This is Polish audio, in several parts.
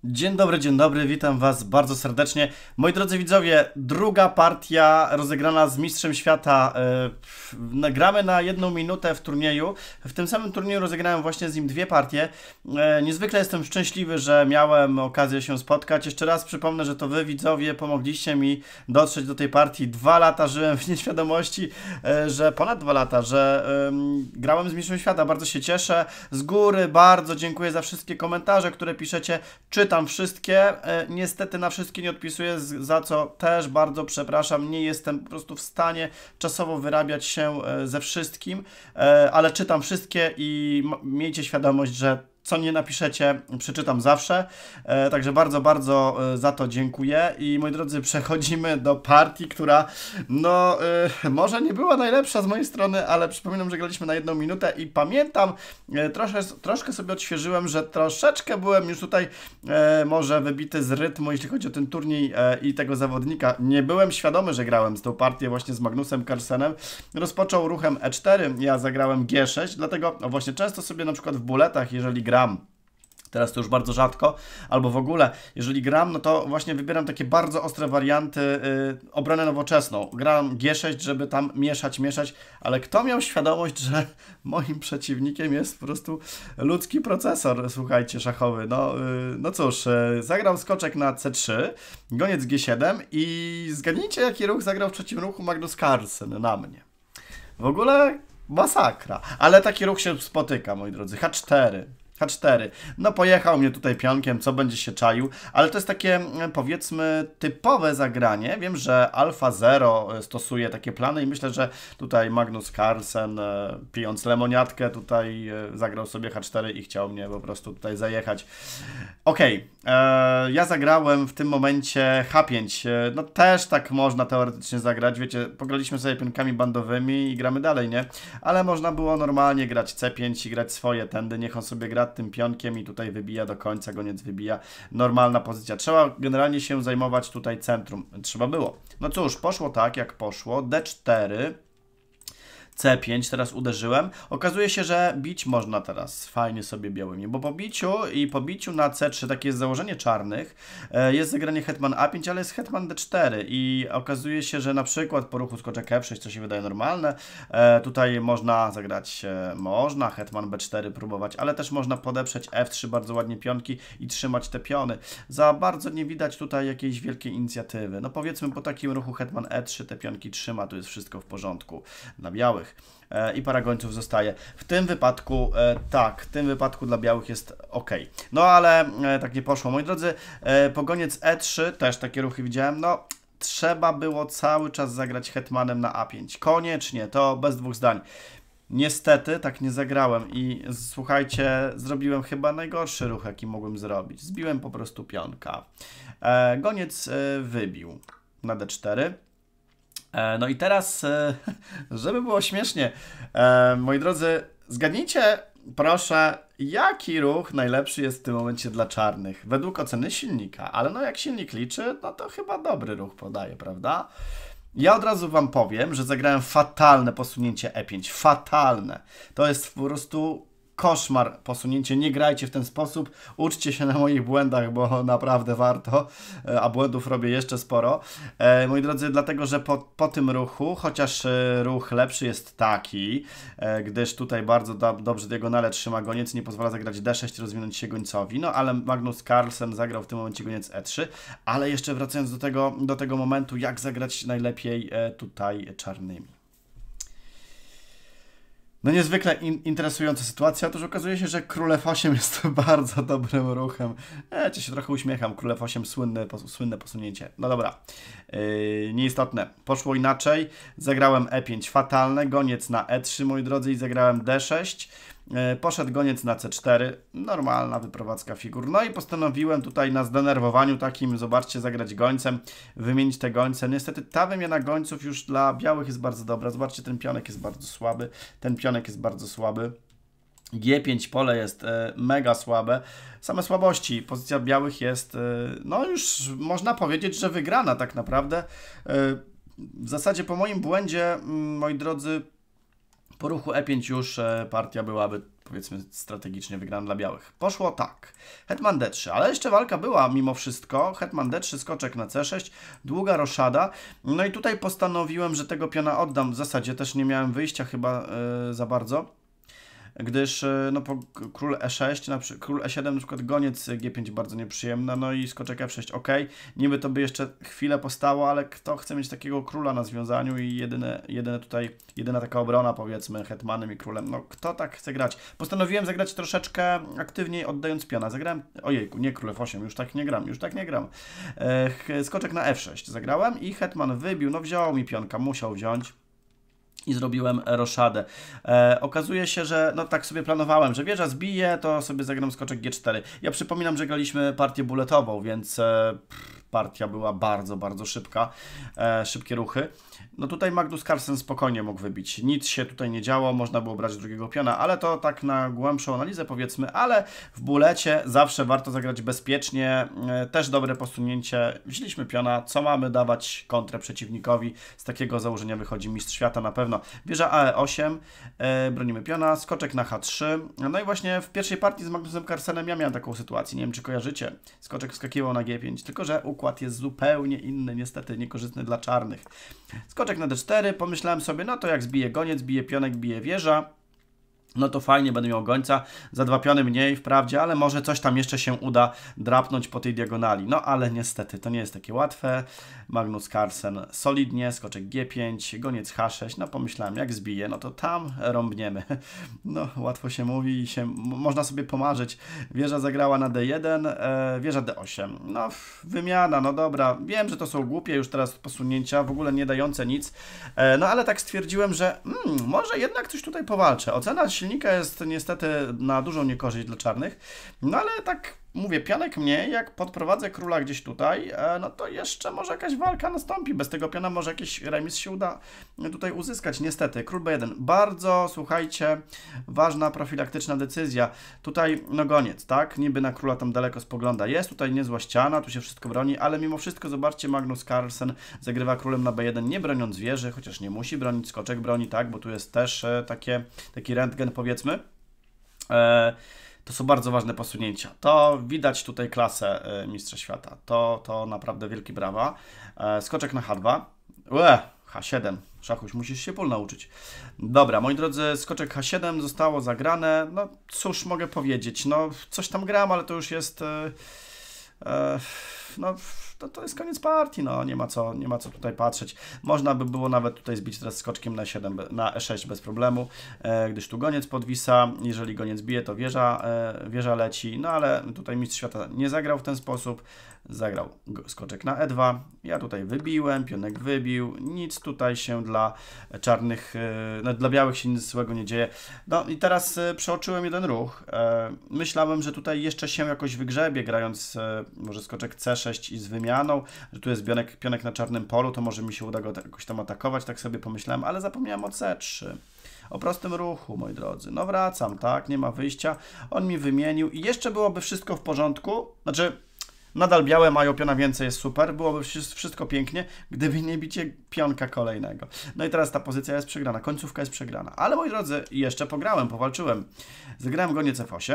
Dzień dobry, witam Was bardzo serdecznie. Moi drodzy widzowie, druga partia rozegrana z Mistrzem Świata. Gramy na 1 minutę w turnieju. W tym samym turnieju rozegrałem właśnie z nim dwie partie. Niezwykle jestem szczęśliwy, że miałem okazję się spotkać. Jeszcze raz przypomnę, że to Wy widzowie pomogliście mi dotrzeć do tej partii. 2 lata żyłem w nieświadomości, że ponad 2 lata, że grałem z Mistrzem Świata. Bardzo się cieszę. Z góry bardzo dziękuję za wszystkie komentarze, które piszecie. Czytam wszystkie, niestety na wszystkie nie odpisuję, za co też bardzo przepraszam, nie jestem po prostu w stanie czasowo wyrabiać się ze wszystkim, ale czytam wszystkie i miejcie świadomość, że co nie napiszecie, przeczytam zawsze, także bardzo za to dziękuję i moi drodzy, przechodzimy do partii, która no może nie była najlepsza z mojej strony, ale przypominam, że graliśmy na 1 minutę i pamiętam, troszkę sobie odświeżyłem, że troszeczkę byłem już tutaj może wybity z rytmu, jeśli chodzi o ten turniej i tego zawodnika. Nie byłem świadomy, że grałem z tą partię właśnie z Magnusem Carlsenem. Rozpoczął ruchem E4, ja zagrałem G6, dlatego właśnie często sobie na przykład w buletach, jeżeli gram, teraz to już bardzo rzadko, albo w ogóle, jeżeli gram, no to właśnie wybieram takie bardzo ostre warianty, obronę nowoczesną. Gram G6, żeby tam mieszać, ale kto miał świadomość, że moim przeciwnikiem jest po prostu ludzki procesor, słuchajcie, szachowy. No cóż, zagrał skoczek na C3, goniec G7 i zgadnijcie, jaki ruch zagrał w trzecim ruchu Magnus Carlsen na mnie. W ogóle masakra, ale taki ruch się spotyka, moi drodzy. H4. H4. No pojechał mnie tutaj pionkiem, co będzie się czaił, ale to jest takie powiedzmy typowe zagranie. Wiem, że Alfa Zero stosuje takie plany i myślę, że tutaj Magnus Carlsen pijąc lemoniatkę tutaj zagrał sobie H4 i chciał mnie po prostu tutaj zajechać. Okej, ja zagrałem w tym momencie H5. No też tak można teoretycznie zagrać, wiecie, pograliśmy sobie pionkami bandowymi i gramy dalej, nie? Ale można było normalnie grać C5 i grać swoje tędy, niech on sobie gra tym pionkiem i tutaj wybija do końca, goniec wybija. Normalna pozycja. Trzeba generalnie się zajmować tutaj centrum. Trzeba było. No cóż, poszło tak jak poszło. D4. C5, teraz uderzyłem. Okazuje się, że bić można teraz fajnie sobie białymi, bo po biciu na C3, takie jest założenie czarnych, jest zagranie hetman A5, ale jest hetman D4 i okazuje się, że na przykład po ruchu skoczek F6, co się wydaje normalne, tutaj można zagrać, hetman B4 próbować, ale też można podeprzeć F3 bardzo ładnie pionki i trzymać te piony. Za bardzo nie widać tutaj jakiejś wielkiej inicjatywy. No powiedzmy po takim ruchu hetman E3 te pionki trzyma, tu jest wszystko w porządku dla białych. I para gońców zostaje. W tym wypadku, tak, w tym wypadku dla białych jest ok. No ale tak nie poszło. Moi drodzy, po goniec E3 też takie ruchy widziałem. No, trzeba było cały czas zagrać hetmanem na A5. Koniecznie, to bez dwóch zdań. Niestety tak nie zagrałem i słuchajcie, zrobiłem chyba najgorszy ruch, jaki mogłem zrobić. Zbiłem po prostu pionka. Goniec wybił na D4. No i teraz, żeby było śmiesznie, moi drodzy, zgadnijcie proszę, jaki ruch najlepszy jest w tym momencie dla czarnych, według oceny silnika, ale no jak silnik liczy, no to chyba dobry ruch podaje, prawda? Ja od razu Wam powiem, że zagrałem fatalne posunięcie E5, fatalne, to jest po prostu koszmar posunięcie, nie grajcie w ten sposób, uczcie się na moich błędach, bo naprawdę warto, a błędów robię jeszcze sporo. Moi drodzy, dlatego, że po tym ruchu, chociaż ruch lepszy jest taki, gdyż tutaj bardzo dobrze diagonale trzyma goniec, nie pozwala zagrać D6, rozwinąć się gońcowi, no ale Magnus Carlsen zagrał w tym momencie goniec E3, ale jeszcze wracając do tego momentu, jak zagrać najlepiej tutaj czarnymi. No niezwykle interesująca sytuacja, otóż okazuje się, że królew 8 jest bardzo dobrym ruchem. Ja się trochę uśmiecham, królew 8 słynne posunięcie. No dobra, nieistotne. Poszło inaczej, zagrałem E5 fatalne, goniec na E3 moi drodzy i zagrałem D6. Poszedł goniec na C4, normalna wyprowadzka figur. No i postanowiłem tutaj na zdenerwowaniu takim, zobaczcie, zagrać gońcem, wymienić te gońce. Niestety ta wymiana gońców już dla białych jest bardzo dobra. Zobaczcie, ten pionek jest bardzo słaby, ten pionek jest bardzo słaby. G5 pole jest mega słabe. Same słabości. Pozycja białych jest, no już można powiedzieć, że wygrana tak naprawdę. W zasadzie po moim błędzie, moi drodzy, Po ruchu E5 już partia byłaby, powiedzmy, strategicznie wygrana dla białych. Poszło tak. Hetman D3, ale jeszcze walka była mimo wszystko. Hetman D3, skoczek na C6, długa roszada. No i tutaj postanowiłem, że tego piona oddam. W zasadzie też nie miałem wyjścia chyba za bardzo. Gdyż no, po król E6, król E7, na przykład goniec G5 bardzo nieprzyjemna, no i skoczek F6, ok, niby to by jeszcze chwilę postało, ale kto chce mieć takiego króla na związaniu i jedyna taka obrona, powiedzmy, hetmanem i królem, no kto tak chce grać? Postanowiłem zagrać troszeczkę aktywniej, oddając piona, zagrałem, ojejku, nie król F8, już tak nie gram, skoczek na F6 zagrałem i hetman wybił, no wziął mi pionka, musiał wziąć. I zrobiłem roszadę. Okazuje się, że no tak sobie planowałem, że wieża zbije, to sobie zagram skoczek G4. Ja przypominam, że graliśmy partię buletową, więc partia była bardzo, bardzo szybka. Szybkie ruchy. No tutaj Magnus Carlsen spokojnie mógł wybić. Nic się tutaj nie działo, można było brać drugiego piona, ale to tak na głębszą analizę powiedzmy, ale w bulecie zawsze warto zagrać bezpiecznie. Też dobre posunięcie. Wzięliśmy piona, co mamy dawać kontrę przeciwnikowi. Z takiego założenia wychodzi mistrz świata na pewno. Wieża AE8, bronimy piona, skoczek na H3. No i właśnie w pierwszej partii z Magnusem Carlsenem ja miałem taką sytuację, nie wiem czy kojarzycie. Skoczek wskakiwał na G5, tylko że układ jest zupełnie inny, niestety niekorzystny dla czarnych. Skoczek na D4, pomyślałem sobie, no to jak zbije goniec, bije pionek, bije wieża, no to fajnie, będę miał gońca, za 2 piony mniej wprawdzie, ale może coś tam jeszcze się uda drapnąć po tej diagonali. No ale niestety to nie jest takie łatwe. Magnus Carlsen solidnie, skoczek G5, goniec H6, no pomyślałem, jak zbije, no to tam rąbniemy. No łatwo się mówi i można sobie pomarzyć. Wieża zagrała na D1, wieża D8. No wymiana, no dobra, wiem, że to są głupie już teraz posunięcia, w ogóle nie dające nic, no ale tak stwierdziłem, że może jednak coś tutaj powalczę. Ocena silnika jest niestety na dużą niekorzyść dla czarnych, no ale tak mówię, pionek mnie, jak podprowadzę króla gdzieś tutaj, no to jeszcze może jakaś walka nastąpi, bez tego piona może jakiś remis się uda tutaj uzyskać, niestety. Król B1, bardzo, słuchajcie, ważna profilaktyczna decyzja, tutaj no goniec, tak, niby na króla tam daleko spogląda, jest tutaj niezła ściana, tu się wszystko broni, ale mimo wszystko zobaczcie, Magnus Carlsen zagrywa królem na B1, nie broniąc wieży, chociaż nie musi bronić, skoczek broni, tak, bo tu jest też taki rentgen, powiedzmy. To są bardzo ważne posunięcia. To widać tutaj klasę mistrza świata. To naprawdę wielkie brawa. Skoczek na H2. H7. Szachuś, musisz się pól nauczyć. Dobra, moi drodzy, skoczek H7 zostało zagrane. No cóż mogę powiedzieć. No coś tam gram, ale to już jest... no to jest koniec partii, no nie ma co tutaj patrzeć. Można by było nawet tutaj zbić teraz skoczkiem na E6 bez problemu, gdyż tu goniec podwisa, jeżeli goniec bije, to wieża leci, no ale tutaj mistrz świata nie zagrał w ten sposób, zagrał skoczek na E2, ja tutaj wybiłem, pionek wybił, nic tutaj się dla czarnych, no, dla białych się nic złego nie dzieje. No i teraz przeoczyłem jeden ruch, myślałem, że tutaj jeszcze się jakoś wygrzebie, grając może skoczek C6 i z wymianą, że tu jest pionek na czarnym polu, to może mi się uda go jakoś tam atakować, tak sobie pomyślałem, ale zapomniałem o C3. O prostym ruchu, moi drodzy. No wracam, tak, nie ma wyjścia. On mi wymienił i jeszcze byłoby wszystko w porządku. Znaczy, nadal białe mają piona więcej, jest super. Byłoby wszystko pięknie, gdyby nie bicie pionka kolejnego. No i teraz ta pozycja jest przegrana, końcówka jest przegrana. Ale moi drodzy, jeszcze pograłem, powalczyłem. Zagrałem goniec F8.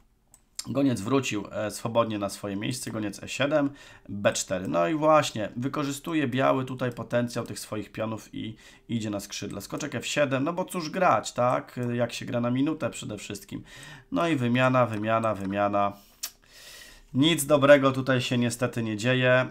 Goniec wrócił swobodnie na swoje miejsce, goniec E7, B4. No i właśnie, wykorzystuje biały tutaj potencjał tych swoich pionów i idzie na skrzydle. Skoczek F7, no bo cóż grać, tak? Jak się gra na minutę przede wszystkim. No i wymiana. Nic dobrego tutaj się niestety nie dzieje.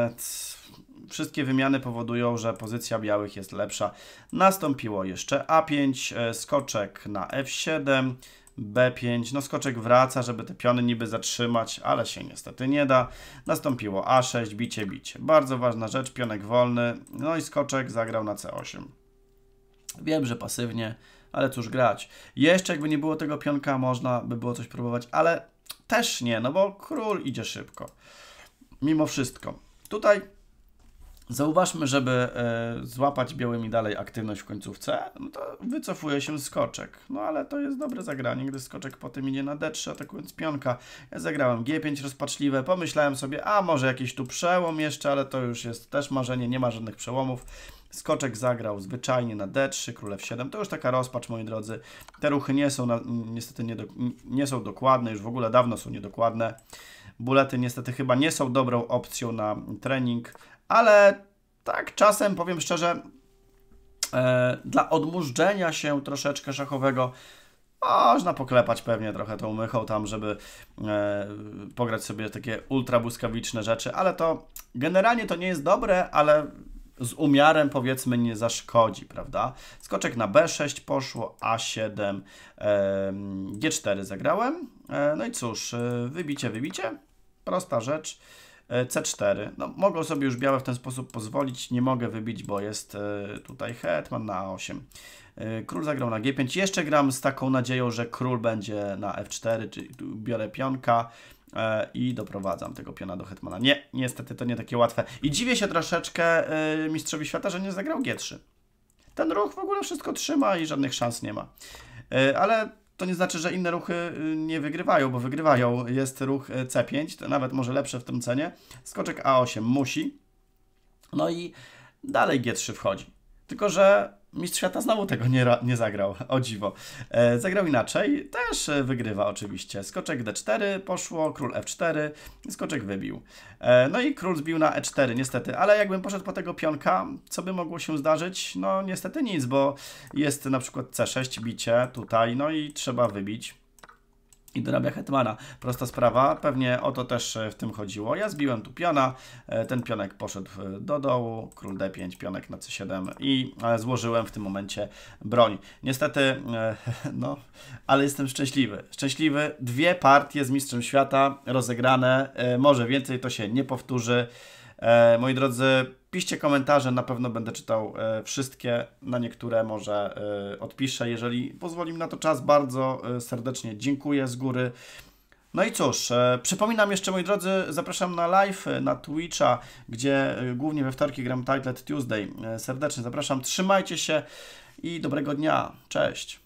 Wszystkie wymiany powodują, że pozycja białych jest lepsza. Nastąpiło jeszcze A5, skoczek na F7, B5, no skoczek wraca, żeby te piony niby zatrzymać, ale się niestety nie da. Nastąpiło A6, bicie. Bardzo ważna rzecz, pionek wolny, no i skoczek zagrał na C8. Wiem, że pasywnie, ale cóż grać. Jeszcze jakby nie było tego pionka, można by było coś próbować, ale też nie, no bo król idzie szybko. Mimo wszystko. Tutaj zauważmy, żeby złapać białymi dalej aktywność w końcówce, no to wycofuje się skoczek. No ale to jest dobre zagranie, gdy skoczek potem idzie na D3, atakując pionka. Ja zagrałem G5 rozpaczliwe, pomyślałem sobie, a może jakiś tu przełom jeszcze, ale to już jest też marzenie, nie ma żadnych przełomów. Skoczek zagrał zwyczajnie na D3, król F7. To już taka rozpacz, moi drodzy. Te ruchy nie są niestety nie są dokładne, już w ogóle dawno są niedokładne. Bulety niestety chyba nie są dobrą opcją na trening, ale tak czasem, powiem szczerze, dla odmurzdzenia się troszeczkę szachowego można poklepać pewnie trochę tą mychą tam, żeby pograć sobie takie ultra błyskawiczne rzeczy, ale to generalnie to nie jest dobre, ale z umiarem powiedzmy nie zaszkodzi, prawda? Skoczek na B6 poszło, A7, G4 zagrałem. No i cóż, wybicie, prosta rzecz. C4. No, mogą sobie już białe w ten sposób pozwolić. Nie mogę wybić, bo jest tutaj hetman na A8. Król zagrał na G5. Jeszcze gram z taką nadzieją, że król będzie na F4, czyli biorę pionka i doprowadzam tego piona do hetmana. Nie, niestety to nie takie łatwe. I dziwię się troszeczkę mistrzowi świata, że nie zagrał G3. Ten ruch w ogóle wszystko trzyma i żadnych szans nie ma. Ale to nie znaczy, że inne ruchy nie wygrywają, bo wygrywają. Jest ruch C5, to nawet może lepsze w tym cenie. Skoczek A8 musi. No i dalej G3 wchodzi. Tylko że mistrz świata znowu tego nie zagrał, o dziwo. Zagrał inaczej, też wygrywa oczywiście. Skoczek D4 poszło, król F4, skoczek wybił. No i król zbił na E4 niestety, ale jakbym poszedł po tego pionka, co by mogło się zdarzyć? No niestety nic, bo jest na przykład C6 bicie tutaj, no i trzeba wybić. I dorabia hetmana. Prosta sprawa, pewnie o to też w tym chodziło. Ja zbiłem tu piona, ten pionek poszedł do dołu, król D5, pionek na C7 i złożyłem w tym momencie broń. Niestety, no, ale jestem szczęśliwy. Szczęśliwy, 2 partie z mistrzem świata rozegrane, może więcej to się nie powtórzy. Moi drodzy, piszcie komentarze, na pewno będę czytał wszystkie, na niektóre może odpiszę, jeżeli pozwoli mi na to czas. Bardzo serdecznie dziękuję z góry. No i cóż, przypominam jeszcze, moi drodzy, zapraszam na live na Twitcha, gdzie głównie we wtorki gram Titled Tuesday. Serdecznie zapraszam, trzymajcie się i dobrego dnia. Cześć!